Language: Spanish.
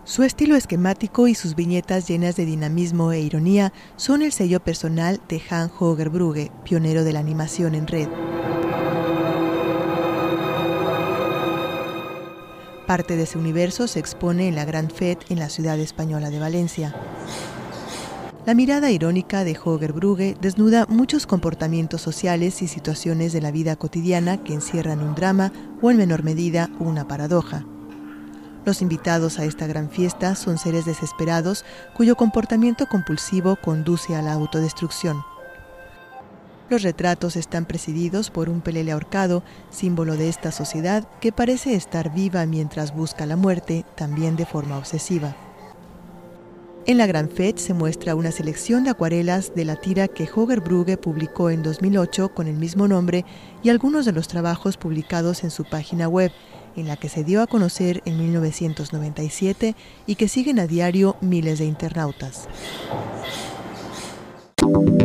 Su estilo esquemático y sus viñetas llenas de dinamismo e ironía son el sello personal de Hans Holger Brugge, pionero de la animación en red. Parte de ese universo se expone en la Gran Fête en la ciudad española de Valencia. La mirada irónica de Holger Brugge desnuda muchos comportamientos sociales y situaciones de la vida cotidiana que encierran un drama o, en menor medida, una paradoja. Los invitados a esta gran fiesta son seres desesperados cuyo comportamiento compulsivo conduce a la autodestrucción. Los retratos están presididos por un pelele ahorcado, símbolo de esta sociedad que parece estar viva mientras busca la muerte, también de forma obsesiva. En la Gran Fête se muestra una selección de acuarelas de la tira que Holger Brugge publicó en 2008 con el mismo nombre y algunos de los trabajos publicados en su página web, en la que se dio a conocer en 1997 y que siguen a diario miles de internautas.